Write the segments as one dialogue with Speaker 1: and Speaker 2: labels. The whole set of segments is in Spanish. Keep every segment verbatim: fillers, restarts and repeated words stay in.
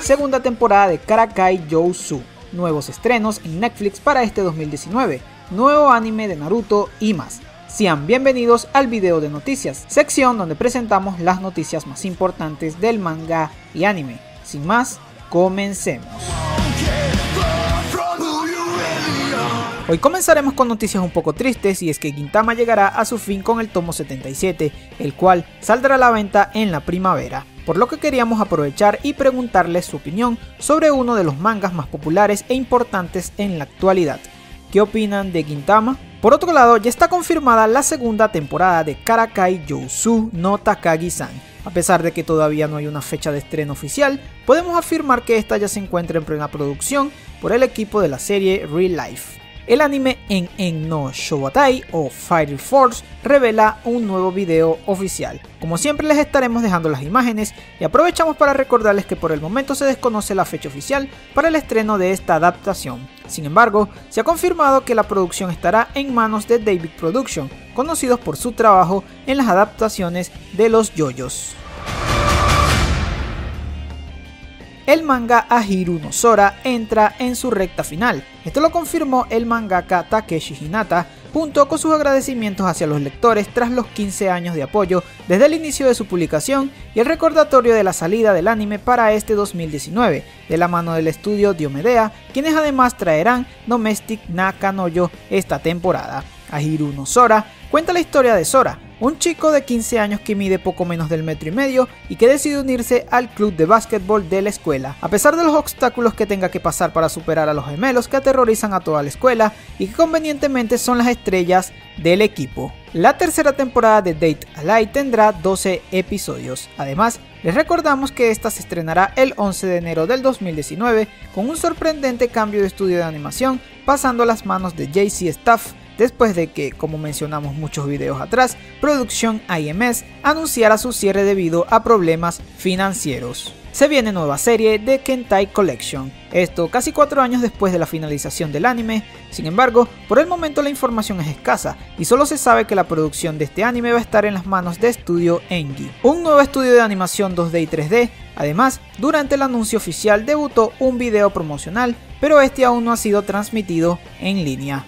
Speaker 1: segunda temporada de Karakai Youzu, nuevos estrenos en Netflix para este dos mil diecinueve, nuevo anime de Naruto y más. Sean bienvenidos al video de noticias, sección donde presentamos las noticias más importantes del manga y anime. Sin más, comencemos. Hoy comenzaremos con noticias un poco tristes, y es que Gintama llegará a su fin con el tomo setenta y siete, el cual saldrá a la venta en la primavera, por lo que queríamos aprovechar y preguntarles su opinión sobre uno de los mangas más populares e importantes en la actualidad. ¿Qué opinan de Gintama? Por otro lado, ya está confirmada la segunda temporada de Karakai Youzu no Takagi-san. A pesar de que todavía no hay una fecha de estreno oficial, podemos afirmar que esta ya se encuentra en plena producción por el equipo de la serie Real Life. El anime En En no Showatai o Fire Force revela un nuevo video oficial. Como siempre, les estaremos dejando las imágenes y aprovechamos para recordarles que por el momento se desconoce la fecha oficial para el estreno de esta adaptación. Sin embargo, se ha confirmado que la producción estará en manos de David Production, conocidos por su trabajo en las adaptaciones de los yoyos. El manga Ahiru no Sora entra en su recta final. Esto lo confirmó el mangaka Takeshi Hinata junto con sus agradecimientos hacia los lectores tras los quince años de apoyo desde el inicio de su publicación y el recordatorio de la salida del anime para este dos mil diecinueve, de la mano del estudio Diomedea, quienes además traerán Domestic Nakanoyo esta temporada. Ahiru no Sora cuenta la historia de Sora, un chico de quince años que mide poco menos del metro y medio y que decide unirse al club de básquetbol de la escuela, a pesar de los obstáculos que tenga que pasar para superar a los gemelos que aterrorizan a toda la escuela y que convenientemente son las estrellas del equipo. La tercera temporada de Date a Light tendrá doce episodios. Además, les recordamos que esta se estrenará el once de enero del dos mil diecinueve con un sorprendente cambio de estudio de animación pasando a las manos de J C Staff, después de que, como mencionamos muchos videos atrás, Production I M S anunciara su cierre debido a problemas financieros. Se viene nueva serie de Kentai Collection, esto casi cuatro años después de la finalización del anime. Sin embargo, por el momento la información es escasa y solo se sabe que la producción de este anime va a estar en las manos de Estudio Engi, un nuevo estudio de animación dos D y tres D. Además, durante el anuncio oficial debutó un video promocional, pero este aún no ha sido transmitido en línea.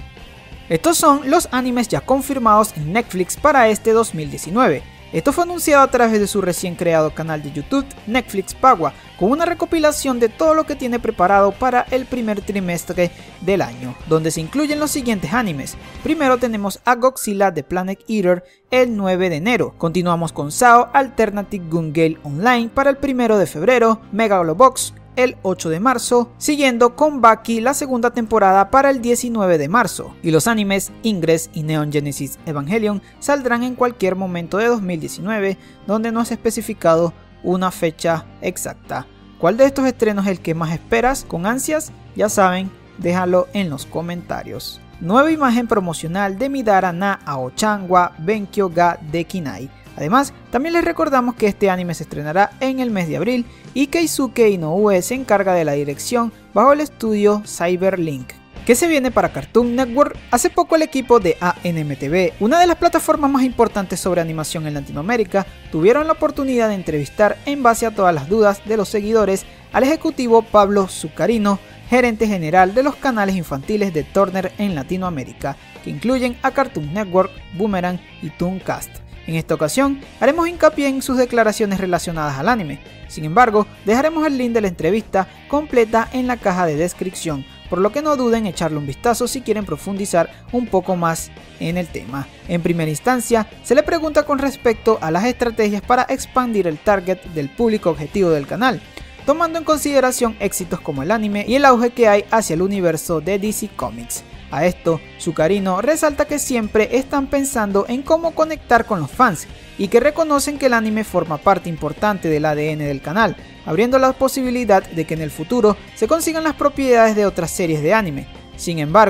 Speaker 1: Estos son los animes ya confirmados en Netflix para este dos mil diecinueve. Esto fue anunciado a través de su recién creado canal de YouTube Netflix Pagua, con una recopilación de todo lo que tiene preparado para el primer trimestre del año, donde se incluyen los siguientes animes. Primero tenemos a Godzilla The Planet Eater el nueve de enero, continuamos con Sao Alternative Gun Gale Online para el primero de febrero, Megalobox el ocho de marzo, siguiendo con Baki la segunda temporada para el diecinueve de marzo, y los animes Ingress y Neon Genesis Evangelion saldrán en cualquier momento de dos mil diecinueve, donde no se ha especificado una fecha exacta. ¿Cuál de estos estrenos es el que más esperas con ansias? Ya saben, déjalo en los comentarios. Nueva imagen promocional de Midara na Aochan wa Benkyo ga Dekinai. Además, también les recordamos que este anime se estrenará en el mes de abril y Keisuke Inoue se encarga de la dirección bajo el estudio Cyberlink. ¿Qué se viene para Cartoon Network? Hace poco el equipo de A N M T V, una de las plataformas más importantes sobre animación en Latinoamérica, tuvieron la oportunidad de entrevistar, en base a todas las dudas de los seguidores, al ejecutivo Pablo Zuccarino, gerente general de los canales infantiles de Turner en Latinoamérica, que incluyen a Cartoon Network, Boomerang y Tooncast. En esta ocasión haremos hincapié en sus declaraciones relacionadas al anime. Sin embargo, dejaremos el link de la entrevista completa en la caja de descripción, por lo que no duden en echarle un vistazo si quieren profundizar un poco más en el tema. En primera instancia, se le pregunta con respecto a las estrategias para expandir el target del público objetivo del canal, tomando en consideración éxitos como el anime y el auge que hay hacia el universo de D C Comics. A esto, Zuccarino resalta que siempre están pensando en cómo conectar con los fans y que reconocen que el anime forma parte importante del A D N del canal, abriendo la posibilidad de que en el futuro se consigan las propiedades de otras series de anime. Sin embargo,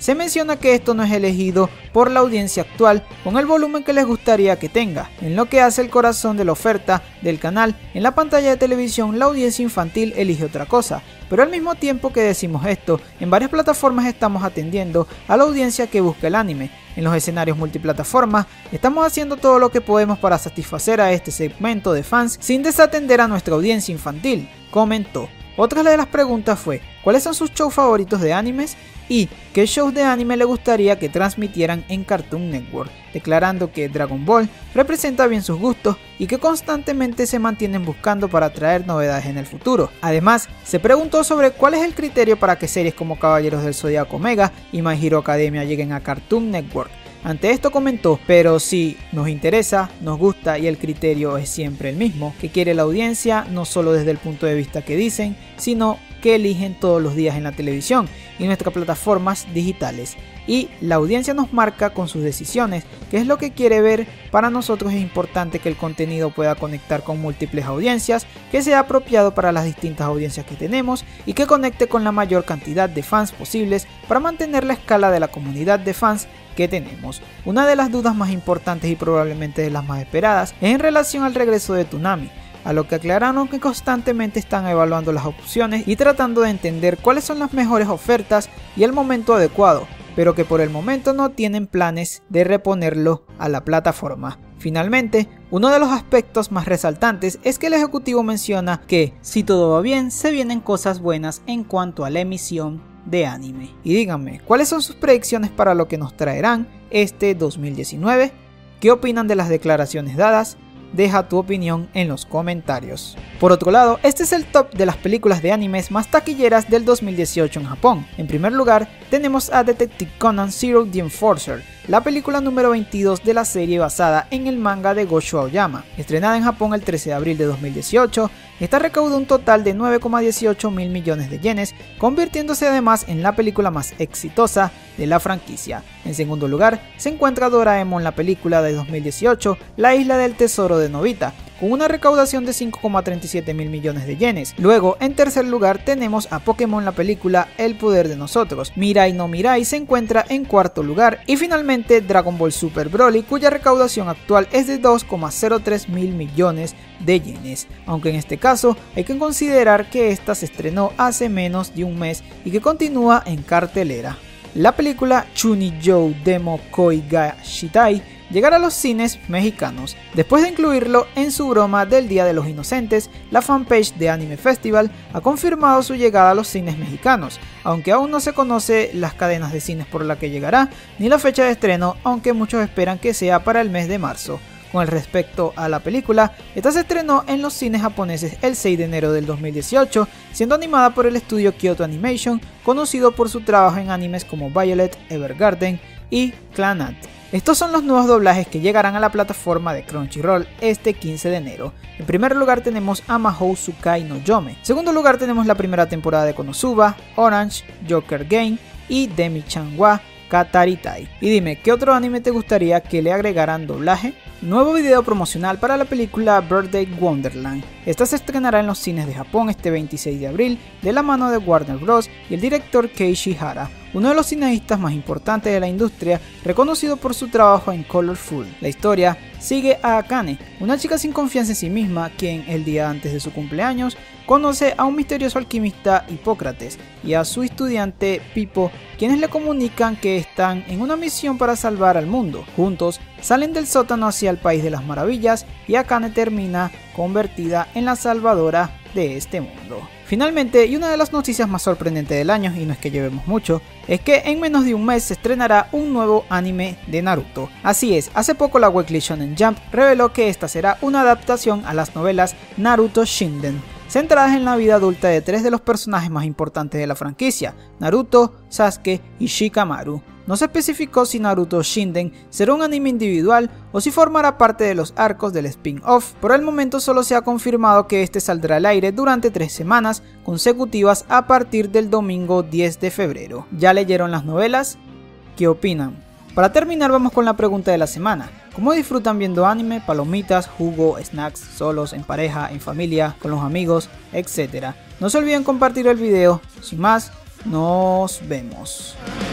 Speaker 1: se menciona que esto no es elegido por la audiencia actual con el volumen que les gustaría que tenga. En lo que hace el corazón de la oferta del canal, en la pantalla de televisión la audiencia infantil elige otra cosa, pero al mismo tiempo que decimos esto, en varias plataformas estamos atendiendo a la audiencia que busca el anime. En los escenarios multiplataformas estamos haciendo todo lo que podemos para satisfacer a este segmento de fans sin desatender a nuestra audiencia infantil, comentó. Otra de las preguntas fue, ¿cuáles son sus shows favoritos de animes? Y qué shows de anime le gustaría que transmitieran en Cartoon Network, declarando que Dragon Ball representa bien sus gustos y que constantemente se mantienen buscando para traer novedades en el futuro. Además, se preguntó sobre cuál es el criterio para que series como Caballeros del Zodiaco Omega y My Hero Academia lleguen a Cartoon Network. Ante esto comentó, pero si nos interesa, nos gusta y el criterio es siempre el mismo, que quiere la audiencia, no solo desde el punto de vista que dicen, sino que eligen todos los días en la televisión y nuestras plataformas digitales. Y la audiencia nos marca con sus decisiones qué es lo que quiere ver. Para nosotros es importante que el contenido pueda conectar con múltiples audiencias, que sea apropiado para las distintas audiencias que tenemos y que conecte con la mayor cantidad de fans posibles para mantener la escala de la comunidad de fans que tenemos. Una de las dudas más importantes y probablemente de las más esperadas es en relación al regreso de Toonami, a lo que aclararon que constantemente están evaluando las opciones y tratando de entender cuáles son las mejores ofertas y el momento adecuado, pero que por el momento no tienen planes de reponerlo a la plataforma. Finalmente, uno de los aspectos más resaltantes es que el ejecutivo menciona que si todo va bien, se vienen cosas buenas en cuanto a la emisión de anime. Y díganme, ¿cuáles son sus predicciones para lo que nos traerán este dos mil diecinueve? ¿Qué opinan de las declaraciones dadas? Deja tu opinión en los comentarios. Por otro lado, este es el top de las películas de animes más taquilleras del dos mil dieciocho en Japón. En primer lugar, tenemos a Detective Conan Zero the Enforcer, la película número veintidós de la serie basada en el manga de Gosho Aoyama. Estrenada en Japón el trece de abril de dos mil dieciocho, esta recaudó un total de nueve coma dieciocho mil millones de yenes, convirtiéndose además en la película más exitosa de la franquicia. En segundo lugar, se encuentra Doraemon, la película de dos mil dieciocho, La Isla del Tesoro de Nobita, con una recaudación de cinco coma treinta y siete mil millones de yenes. Luego, en tercer lugar, tenemos a Pokémon, la película El Poder de Nosotros. Mirai no Mirai se encuentra en cuarto lugar. Y finalmente, Dragon Ball Super Broly, cuya recaudación actual es de dos coma cero tres mil millones de yenes. Aunque en este caso, hay que considerar que esta se estrenó hace menos de un mes y que continúa en cartelera. La película Chunijou Demo Koi ga Shitai llegará a los cines mexicanos. Después de incluirlo en su broma del Día de los Inocentes, la fanpage de Anime Festival ha confirmado su llegada a los cines mexicanos, aunque aún no se conoce las cadenas de cines por la que llegará, ni la fecha de estreno, aunque muchos esperan que sea para el mes de marzo. Con el respecto a la película, esta se estrenó en los cines japoneses el seis de enero del dos mil dieciocho, siendo animada por el estudio Kyoto Animation, conocido por su trabajo en animes como Violet Evergarden y Clannad. Estos son los nuevos doblajes que llegarán a la plataforma de Crunchyroll este quince de enero. En primer lugar tenemos a Mahou Tsukai no Yome. En segundo lugar tenemos la primera temporada de Konosuba, Orange, Joker Game y Demi-chan wa Kataritai. Y dime, ¿qué otro anime te gustaría que le agregaran doblaje? Nuevo video promocional para la película Birthday Wonderland. Esta se estrenará en los cines de Japón este veintiséis de abril de la mano de Warner Bros. Y el director Keiichi Hara, uno de los cineastas más importantes de la industria, reconocido por su trabajo en Colorful. La historia sigue a Akane, una chica sin confianza en sí misma, quien el día antes de su cumpleaños conoce a un misterioso alquimista Hipócrates y a su estudiante Pipo, quienes le comunican que están en una misión para salvar al mundo. Juntos salen del sótano hacia el País de las Maravillas y Akane termina convertida en la salvadora de este mundo. Finalmente, y una de las noticias más sorprendentes del año, y no es que llevemos mucho, es que en menos de un mes se estrenará un nuevo anime de Naruto. Así es, hace poco la Weekly Shonen Jump reveló que esta será una adaptación a las novelas Naruto Shinden, centradas en la vida adulta de tres de los personajes más importantes de la franquicia, Naruto, Sasuke y Shikamaru. No se especificó si Naruto Shinden será un anime individual o si formará parte de los arcos del spin-off. Por el momento solo se ha confirmado que este saldrá al aire durante tres semanas consecutivas a partir del domingo diez de febrero. ¿Ya leyeron las novelas? ¿Qué opinan? Para terminar, vamos con la pregunta de la semana. ¿Cómo disfrutan viendo anime, palomitas, jugo, snacks, solos, en pareja, en familia, con los amigos, etcétera? No se olviden compartir el video. Sin más, nos vemos.